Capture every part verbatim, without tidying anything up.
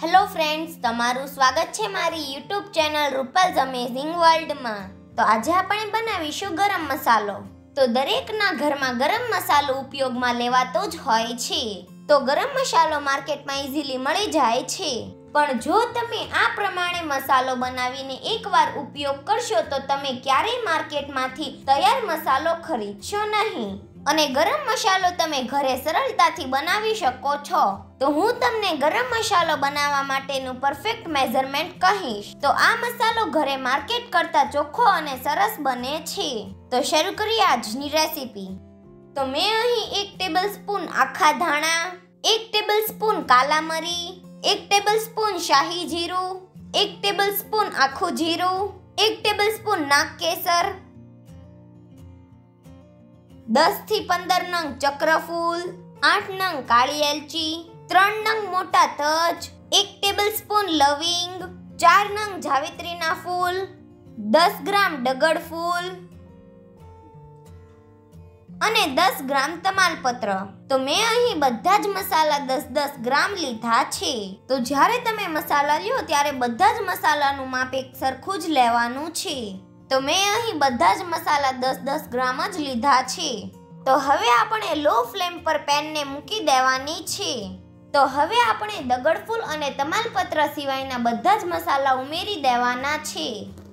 Hello friends, તમારું સ્વાગત છે મારી યુટ્યુબ ચેનલ રૂપલ્સ અમેઝિંગ વર્લ્ડમાં। તો આજે આપણે બનાવીશું ગરમ મસાલો। તો દરેકના ઘરમાં ગરમ મસાલો ઉપયોગમાં લેવાતો જ હોય છે। તો ગરમ મસાલો માર્કેટમાં ઈઝીલી મળી જાય છે, પણ જો તમે આ પ્રમાણે મસાલો બનાવીને એકવાર ઉપયોગ કરશો તો તમે ક્યારેય માર્કેટમાંથી તૈયાર મસાલો ખરીદશો નહીં અને ગરમ મસાલો તમે ઘરે સરળતાથી બનાવી શકો છો। તો હું તમને ગરમ મસાલો બનાવવા માટેનું પરફેક્ટ મેઝરમેન્ટ કહીશ। તો આ મસાલો ઘરે માર્કેટ કરતા ચોખ્ખો અને સરસ બને છે। તો શરૂ કરીએ આજની રેસીપી। તો મેં અહીં એક ટેબલસ્પૂન આખા ધાણા, એક ટેબલસ્પૂન કાલા મરી, એક ટેબલસ્પૂન શાહી જીરું, એક ટેબલસ્પૂન આખું જીરું, એક ટેબલસ્પૂન નાગ કેસર, દસ થી પંદર નંગ ચક્રફૂલ, આઠ નંગ કાળી એલચી, ત્રણ નંગ મોટા તજ, એક ટેબલસ્પૂન લવિંગ, ચાર નંગ જાવિત્રીના ફૂલ, દસ ગ્રામ ડગર ફૂલ અને દસ ગ્રામ તમાલપત્ર। તો મેં અહીં બધા જ મસાલા દસ દસ ગ્રામ લીધા છે। તો જ્યારે તમે મસાલા લ્યો ત્યારે બધા જ મસાલાનું માપ એક સરખું જ લેવાનું છે। તો મેં અહીં બધા જ મસાલા દસ દસ ગ્રામ જ લીધા છે। તો હવે આપણે લો ફ્લેમ પર પેનને મૂકી દેવાની છે। તો હવે આપણે દગડફૂલ અને તમાલપત્ર સિવાયના બધા જ મસાલા ઉમેરી દેવાના છે।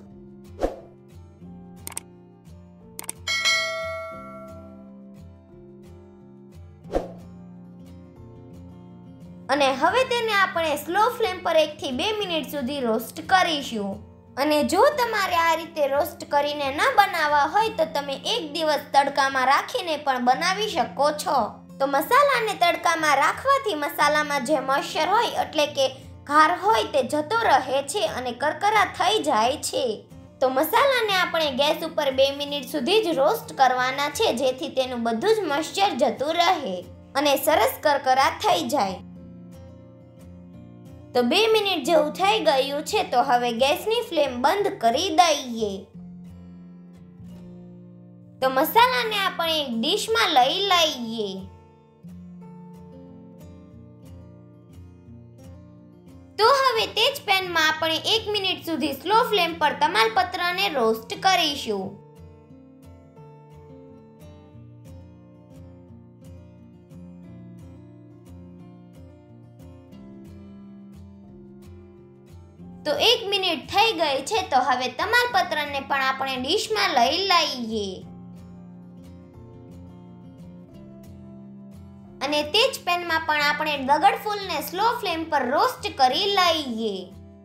અને હવે તેને આપણે સ્લો ફ્લેમ પર એક થી બે મિનિટ સુધી રોસ્ટ કરીશું। અને જો તમારે આ રીતે રોસ્ટ કરીને ન બનાવવા હોય તો તમે એક દિવસ તડકામાં રાખીને પણ બનાવી શકો છો। તો મસાલાને તડકામાં રાખવાથી મસાલામાં જે મોઇસ્ચર હોય એટલે કે ઘાર હોય તે જતો રહે છે અને કરકરા થઈ જાય છે। તો મસાલાને આપણે ગેસ ઉપર બે મિનિટ સુધી જ રોસ્ટ કરવાના છે, જેથી તેનું બધું જ મોઇસ્ચર જતું રહે અને સરસ કરકરા થઈ જાય। તો બે મિનિટ જેવું થઈ ગયું છે। તો હવે ગેસની ફ્લેમ બંધ કરી દઈએ। તો મસાલાને આપણે એક ડીશમાં લઈ લઈએ। તો હવે તે જ પેનમાં આપણે એક મિનિટ સુધી સ્લો ફ્લેમ પર તમાલપત્રને રોસ્ટ કરીશું। તો એક મિનિટ થઈ ગઈ છે। તો હવે તમાલપત્રને પણ આપણે ડીશમાં લઈ લઈએ અને તે જ પેનમાં પણ આપણે દગડફૂલને સ્લો ફ્લેમ પર રોસ્ટ કરી લઈએ।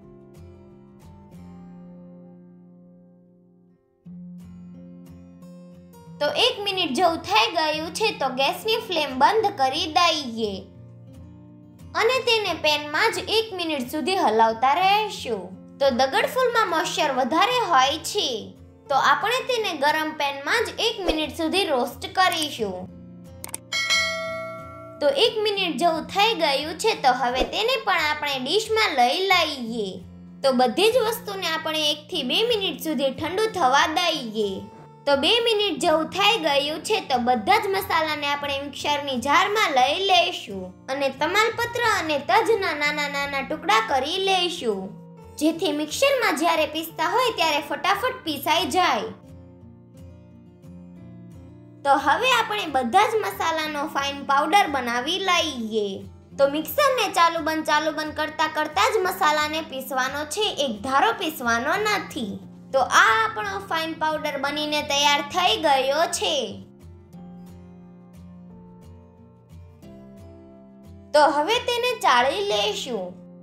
તો એક મિનિટ જેવું થઈ ગયું છે। તો ગેસની ફ્લેમ બંધ કરી દઈએ અને તેને પેનમાં જ એક મિનિટ સુધી હલાવતા રહેશું। તો દગડફૂલમાં મોઇસ્ચર વધારે હોય છે, તો આપણે તેને ગરમ પેનમાં જ એક મિનિટ સુધી રોસ્ટ કરીશું। તો એક મિનિટ જેવું થઈ ગયું છે। તો હવે તેને પણ આપણે ડીશમાં લઈ લઈએ। તો બધી જ વસ્તુને આપણે એક થી બે મિનિટ સુધી ઠંડુ થવા દઈએ। તો બે મિનિટ જેવું થઈ ગયું છે। તો બધા જ મસાલાને આપણે મિક્સરની જારમાં લઈ લઈશું અને તમાલપત્ર અને તજના નાના નાના ટુકડા કરી લઈશું, જેથી મિક્સરમાં જ્યારે પીસતા હોય ત્યારે ફટાફટ પીસાઈ જાય। તો હવે આપણે બધા જ મસાલાનો ફાઇન પાવડર બનાવી લઈએ। તો મિક્સરને ચાલુ બંધ ચાલુ બંધ કરતા કરતા જ મસાલાને પીસવાનો છે, એક ધારો પીસવાનો નથી। તો આ આપણો ફાઇન પાવડર બનીને તૈયાર થઈ ગયો છે। તો હવે તેને ચાળી લેશું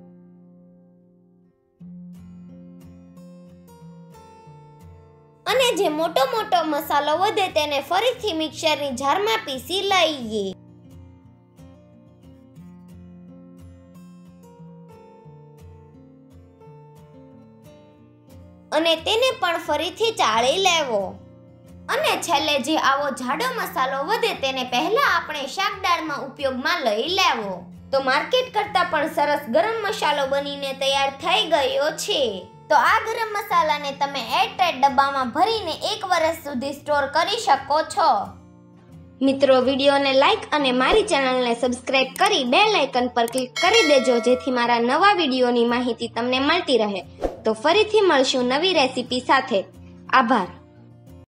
અને જે મોટો મોટો મસાલો વધે તેને ફરીથી મિક્સરની જારમાં પીસી લઈએ। અને તેને પણ ફરીથી ચાળી લેવો અને છેલ્લે જે આવો જાડો મસાલો વધે તેને પહેલા આપણે શાક દાળમાં ઉપયોગમાં લઈ લેવો। તો માર્કેટ કરતા પણ સરસ ગરમ મસાલો બનીને તૈયાર થઈ ગયો છે। તો આ ગરમ મસાલાને તમે એરટાઇટ ડબ્બામાં ભરીને એક વર્ષ સુધી સ્ટોર કરી શકો છો। મિત્રો, વિડીયોને લાઈક અને મારી ચેનલને સબસ્ક્રાઇબ કરી બેલ આઇકન પર ક્લિક કરી દેજો, જેથી મારા નવા વિડીયોની માહિતી તમને મળતી રહે. તો ફરીથી મળશું નવી રેસીપી સાથે. આભાર.